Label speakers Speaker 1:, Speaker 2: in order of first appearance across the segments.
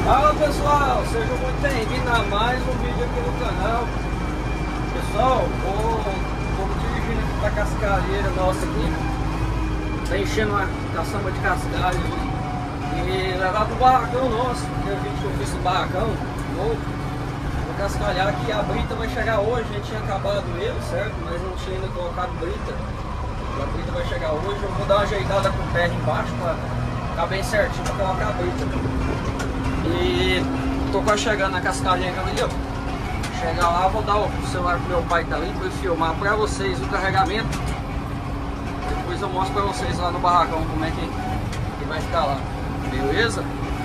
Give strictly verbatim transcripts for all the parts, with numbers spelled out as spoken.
Speaker 1: Fala pessoal, sejam muito bem-vindos a mais um vídeo aqui no canal. Pessoal, vou dirigindo aqui pra cascalheira nossa aqui. Tá enchendo uma caçamba de cascalho e levar pro barracão nosso, que é o vídeo que eu fiz no barracão novo. Vou cascalhar aqui, a brita vai chegar hoje, a gente tinha acabado ele, certo? Mas não tinha ainda colocado brita. A brita vai chegar hoje, eu vou dar uma ajeitada com o terra embaixo pra ficar bem certinho pra colocar a brita. E tô quase chegando na cascalheira ali, ó. Chegar lá, vou dar o celular pro meu pai que tá ali pra ele filmar pra vocês o carregamento. Depois eu mostro pra vocês lá no barracão como é que, que vai ficar lá. Beleza?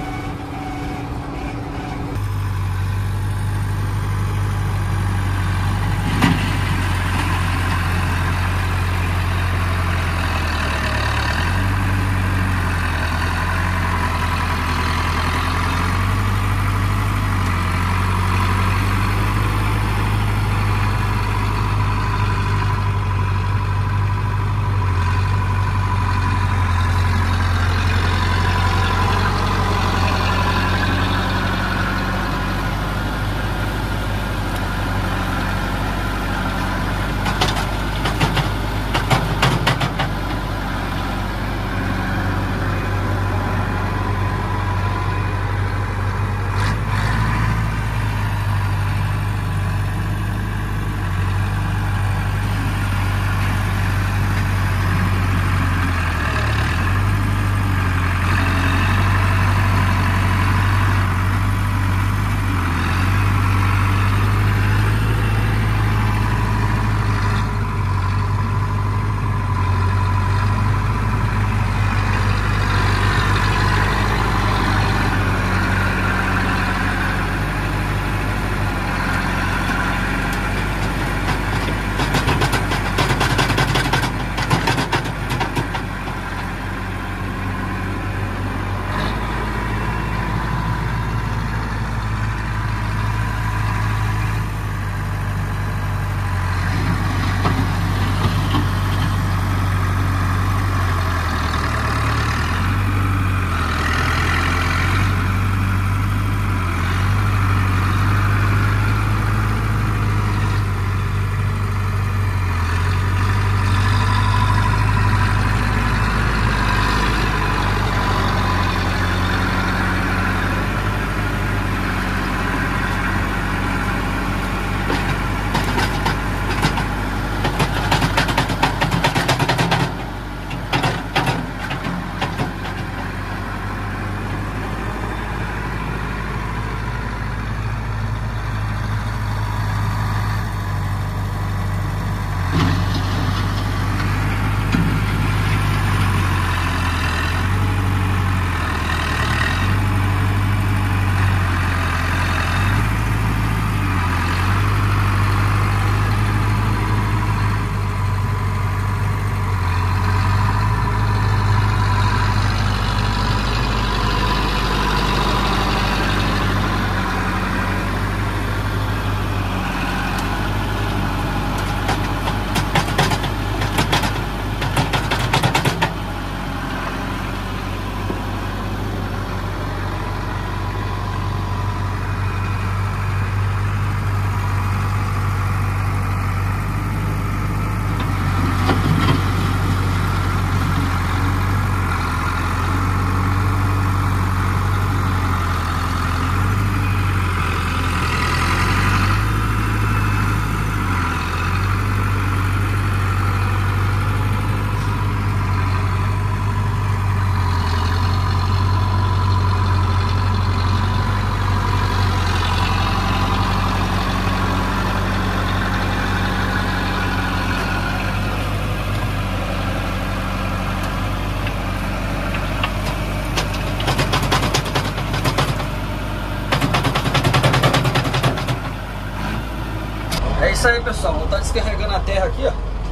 Speaker 1: É isso aí, pessoal, vou estar descarregando a terra aqui, ó.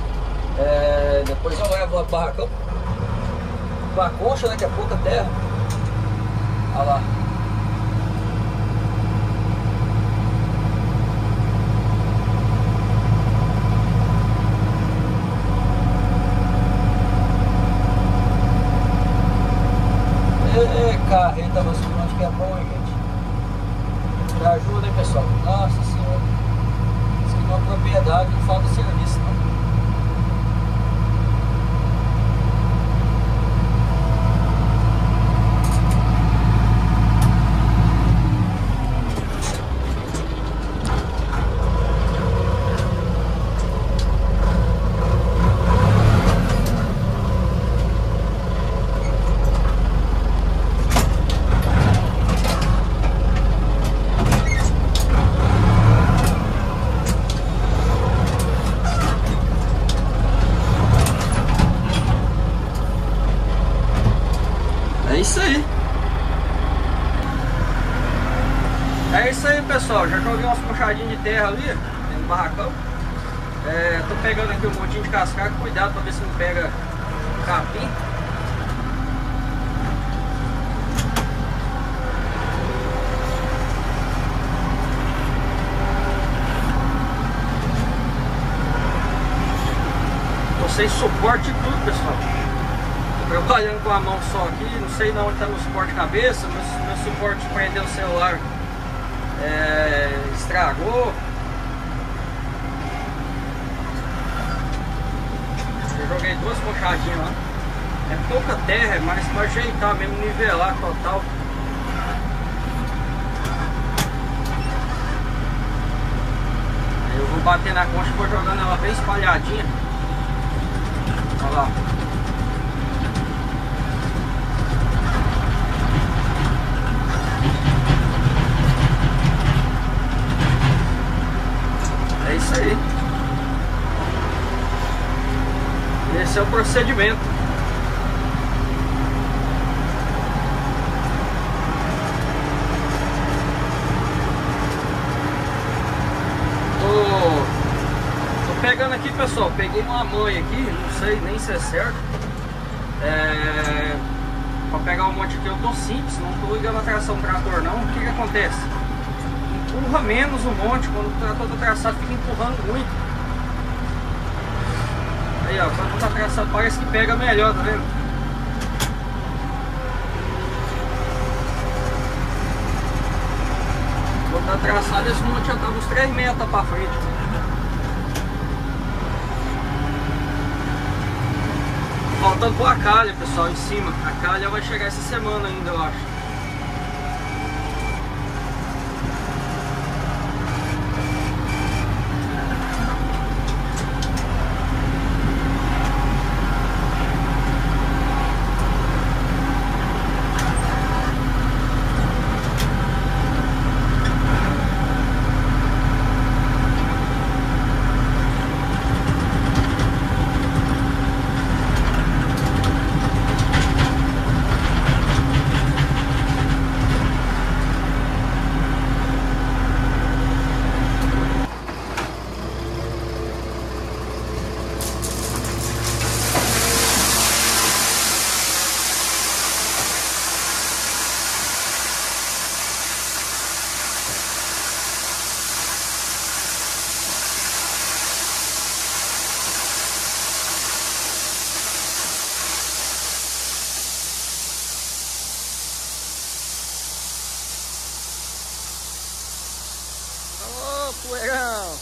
Speaker 1: É, depois eu levo lá pro barracão com a concha, daqui a pouco a terra. Olha lá. Ê, carreta, você onde que é bom, hein, gente? Me ajuda aí, pessoal. Nossa senhora. Isso aqui é uma propriedade, não falta serviço, não.
Speaker 2: É isso aí.
Speaker 1: É isso aí, pessoal. Já joguei umas puxadinhas de terra ali no barracão. É, tô pegando aqui um montinho de cascaco. Cuidado pra ver se não pega capim. Tô sem suporte e tudo, pessoal. Trabalhando com a mão só aqui, não sei não onde está meu suporte cabeça, meu, meu suporte de prender o celular é, estragou. Eu joguei duas puxadinhas lá. É pouca terra, é mais para ajeitar mesmo, nivelar total. Aí eu vou bater na concha e vou jogando ela bem espalhadinha. Olha lá. É isso aí. Esse é o procedimento. Tô, tô pegando aqui, pessoal. Peguei uma manha aqui, não sei nem se é certo. É, pra pegar um monte aqui eu tô simples, não tô ligando a tração do trator não. O que que acontece? Empurra menos um monte, quando o trator tá traçado fica empurrando muito. Aí ó, quando tá traçado parece que pega melhor, tá vendo? Quando tá traçado esse monte já tava uns três metros pra frente. Faltando pôr a calha, pessoal, em cima. A calha vai chegar essa semana ainda, eu acho. Poeirão.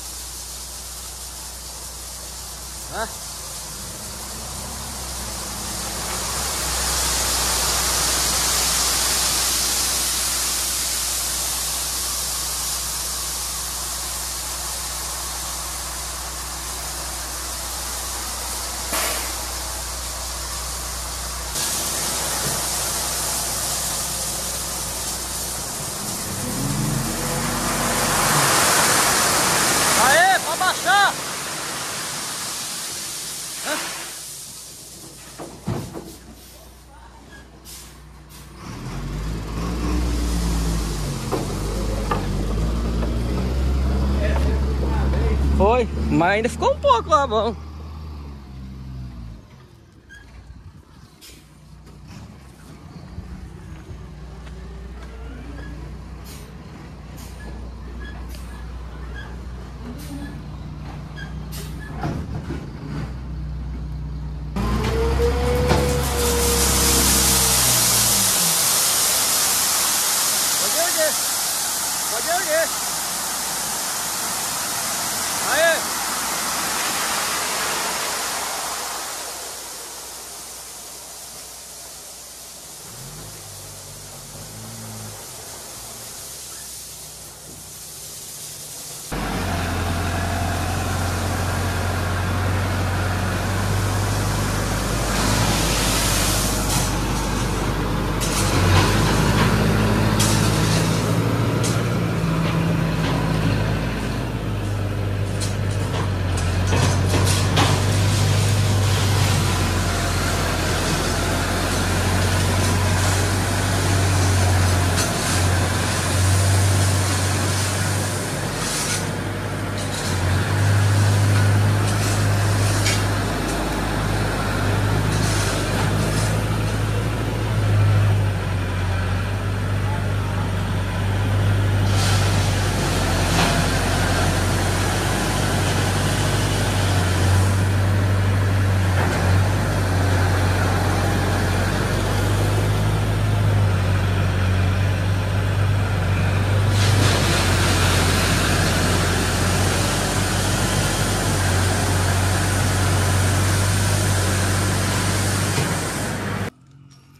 Speaker 1: Hã? Aê, pode baixar! Hã? Foi, mas ainda ficou um pouco lá bom. Pode erguer. Pode erguer.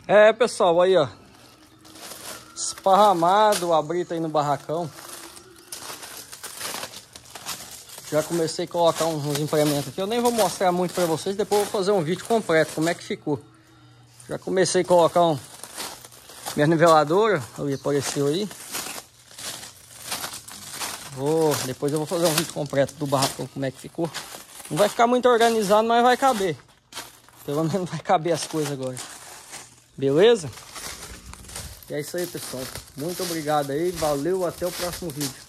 Speaker 1: É, pessoal, aí ó, esparramado a brita aí no barracão. Já comecei a colocar uns implementos aqui. Eu nem vou mostrar muito pra vocês, depois eu vou fazer um vídeo completo, como é que ficou. Já comecei a colocar um... minha niveladora, ali apareceu aí. Vou... Depois eu vou fazer um vídeo completo do barracão, como é que ficou. Não vai ficar muito organizado, mas vai caber. Pelo menos vai caber as coisas agora. Beleza? E é isso aí, pessoal. Muito obrigado aí. Valeu, até o próximo vídeo.